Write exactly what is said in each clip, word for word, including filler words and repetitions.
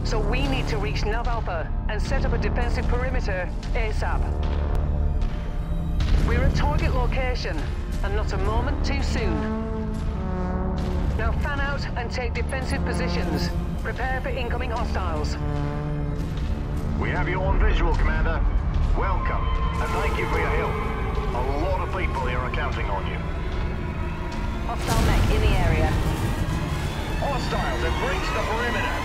So we need to reach Nav Alpha and set up a defensive perimeter ASAP. We're at target location, and not a moment too soon. Now fan out and take defensive positions. Prepare for incoming hostiles. We have you on visual, Commander. Welcome, and thank you for your help. A lot of people here are counting on you. Hostile mech in the area. Hostiles have breached the perimeter.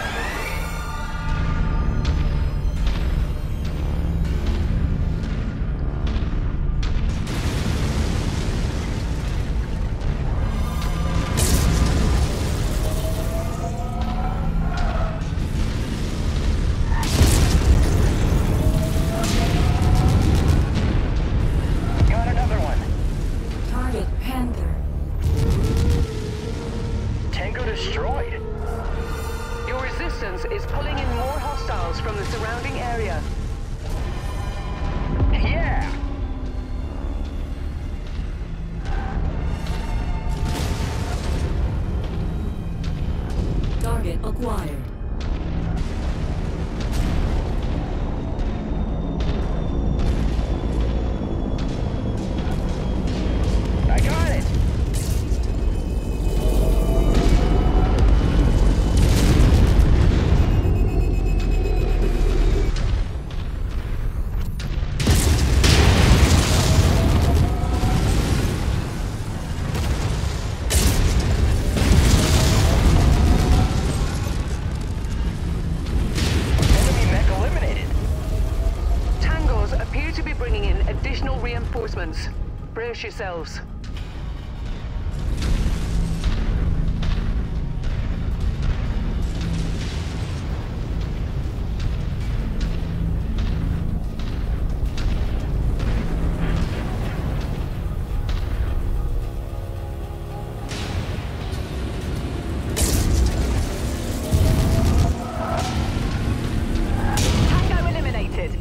Is pulling in more hostiles from the surrounding area. Yeah! Target acquired. I got it! Reinforcements. Brace yourselves. Tango eliminated.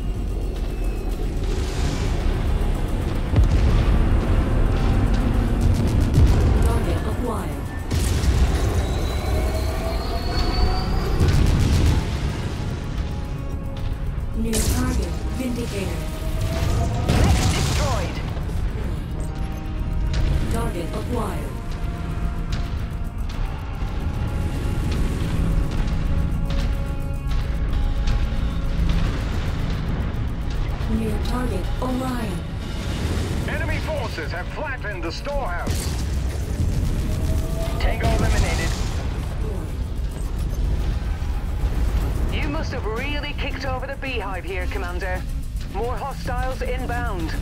New target, Vindicator. Mech destroyed. Target acquired. New target, Orion. Enemy forces have flattened the storehouse. Tango eliminated. You must have really kicked over the beehive here, Commander. More hostiles inbound.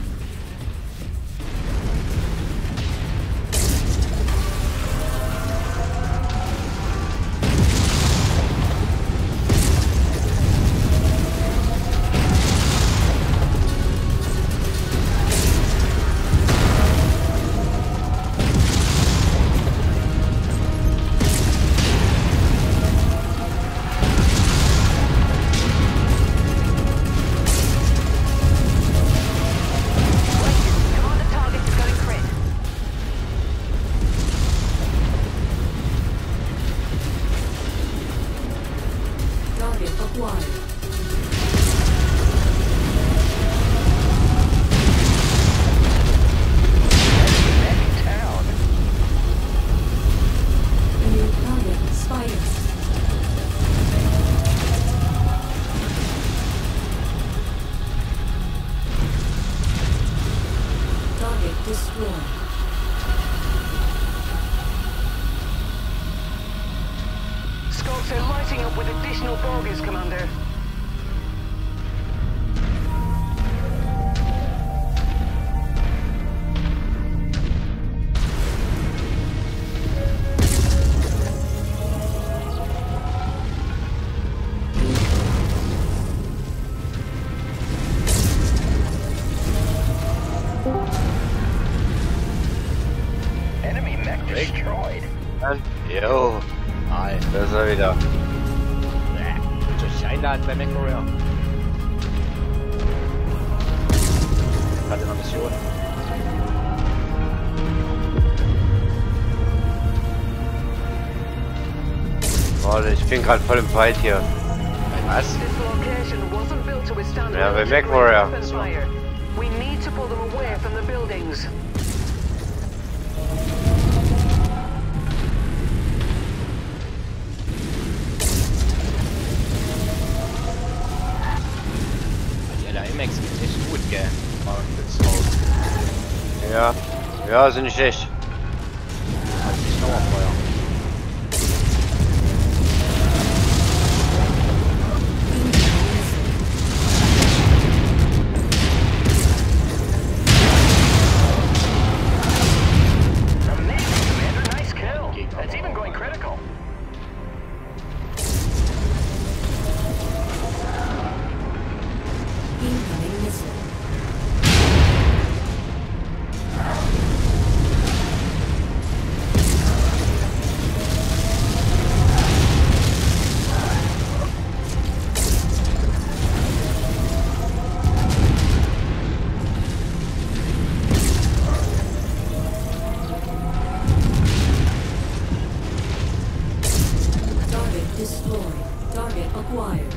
Scopes are lighting up with additional bogies, Commander. Enemy mech destroyed. Jo. Nein, da ist er wieder. Willst du dich einladen bei Mechwarrior? Gerade in der Mission. Warte, ich bin gerade voll im Fight hier. Was? This location wasn't built to withstand Ja, bei military Mechwarrior. weapon fire. We need to pull them away from the buildings. Die L M X geht echt gut, gell? Mal das raus. Ja. Ja, sind nicht schlecht. Halt nicht Dauerfeuer. It's even going critical. Incoming missile. Target destroyed. Target acquired.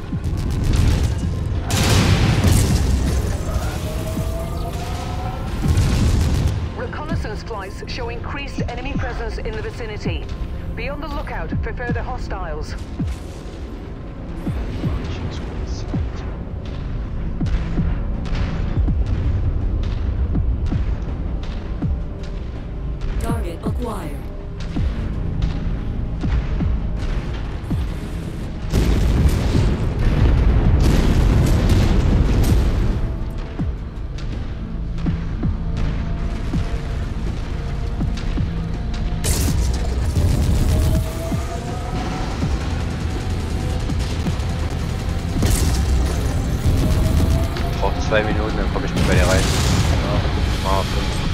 Reconnaissance flights show increased enemy presence in the vicinity. Be on the lookout for further hostiles. Target acquired. Braucht zwei Minuten, dann komme ich mit bei dir rein. Ja, mal fünf.